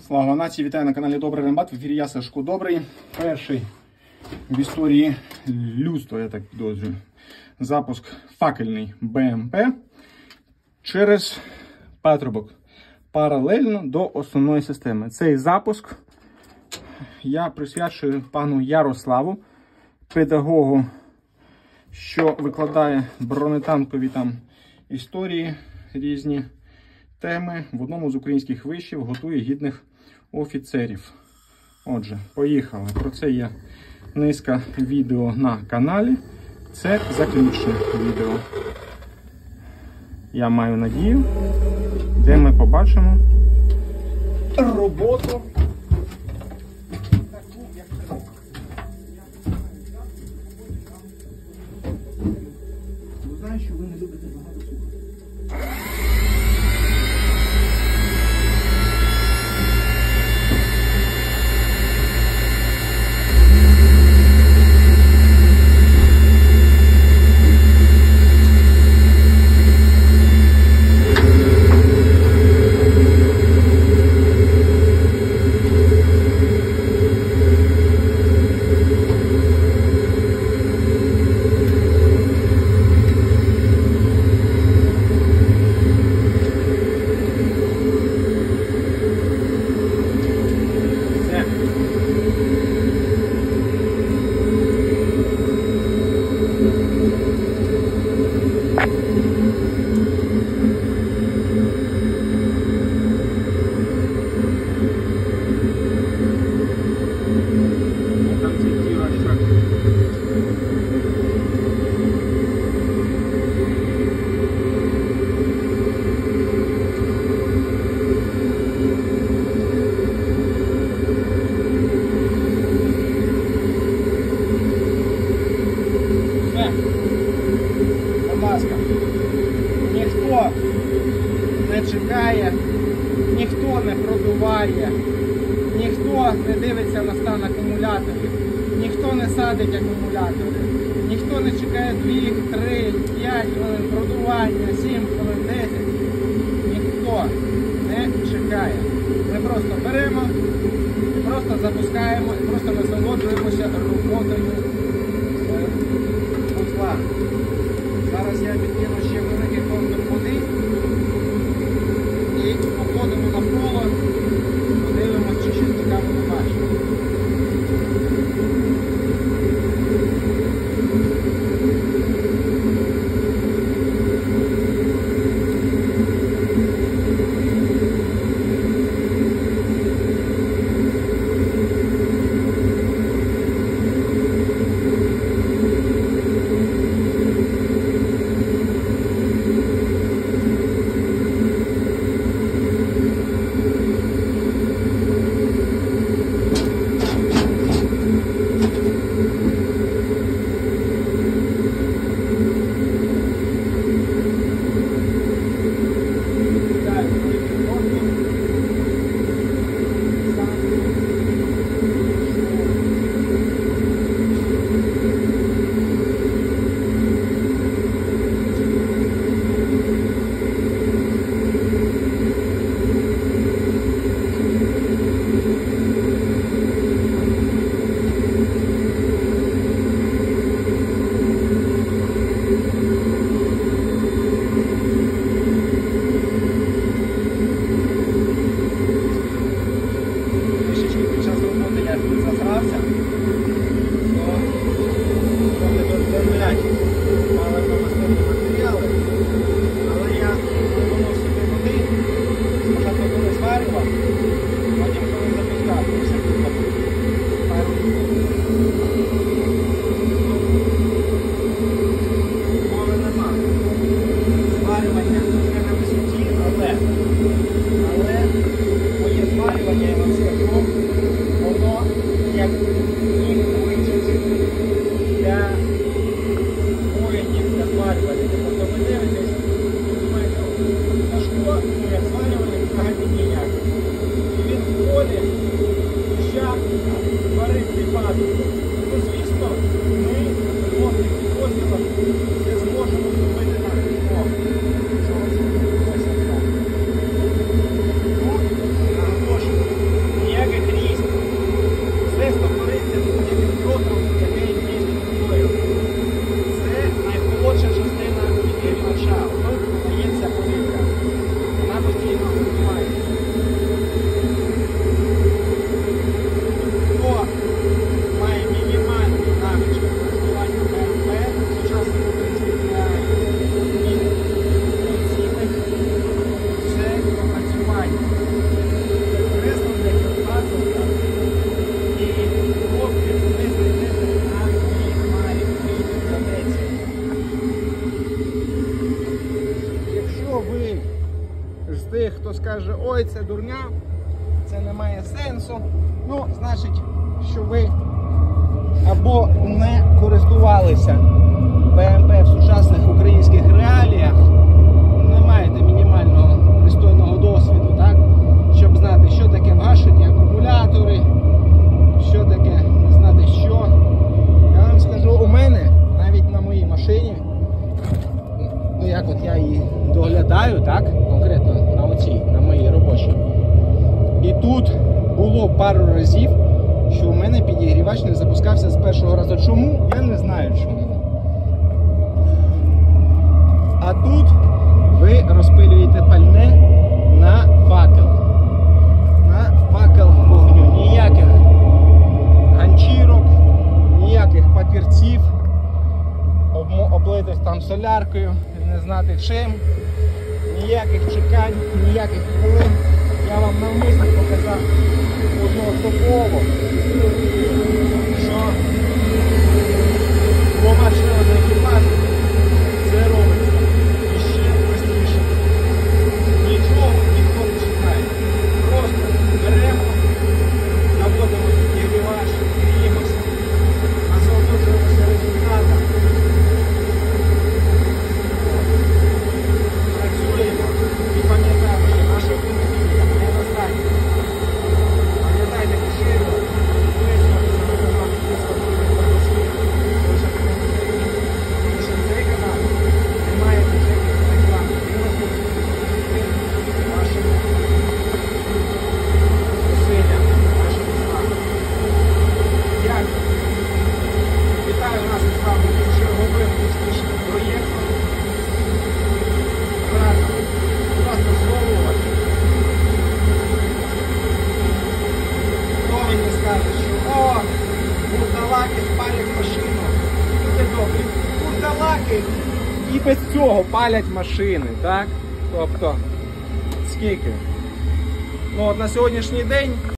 Слава нації! Вітаю на каналі Добрий Рембат. В ефірі я, Сашко Добрий. Перший в історії людства, я так підозрюю, запуск факельний БМП через патрубок паралельно до основної системи. Цей запуск я присвячую пану Ярославу, педагогу, що викладає бронетанкові там історії, різні теми. В одному з українських вишів готує гідних офіцерів. Отже, поїхали. Про це є низка відео на каналі. Це заключне відео. Я маю надію, де ми побачимо роботу. Знаю, що ви не любите багато слухати. Ніхто не чекає, ніхто не продуває, ніхто не дивиться на стан акумуляторів, ніхто не садить акумулятори, ніхто не чекає 2, 3, 5 хвилин продування, 7 хвилин, 10. Ніхто не чекає. Ми просто беремо, просто запускаємо і просто насолоджуємося роботою вузла. Зараз я підкину ще великий контур води і походимо навколо, подивимося, чи щось цікаве не бачимо. ой, це дурня, це не має сенсу. Ну, значить, що ви або не користувалися БМП в сучасних українських реаліях, не маєте мінімального пристойного досвіду, так? Щоб знати, що таке гашені акумулятори, що таке не знати що. Я вам скажу, у мене навіть на моїй машині, ну як от я її доглядаю, так, конкретно на оцій, на моїй робочій. І тут було пару разів, що у мене підігрівач не запускався з першого разу. Чому? Я не знаю чому. А тут ви розпилюєте пальне на факел. На факел вогню. Ніяких ганчірок, ніяких папірців, облитись там соляркою, не знати чим, ніяких чекань, ніяких хвилин. Я вам навмисно показав одноособово, що побачили один екіпаж, це робиться. І ще простіше. Нічого ніхто не чекає. Просто беремо, наводимо підігрівач, гріємося, насолоджуємося результатом. Працюємо і пам'ятаємо, що наша автомобіль недостатньо. Пам'ятайте, кишину, цей канал не має бюджетних реклам. Він розповідає вашим зусиллям, вашим планам. Дякую. Вітаю нас із вами черговим успішним проєктом. Разом застосовувати. Хто мені скаже, що о, бурдалаки спалять машину. Буде добре. Бурдалаки і без цього палять машини, так? Тобто, скільки? Ну от на сьогоднішній день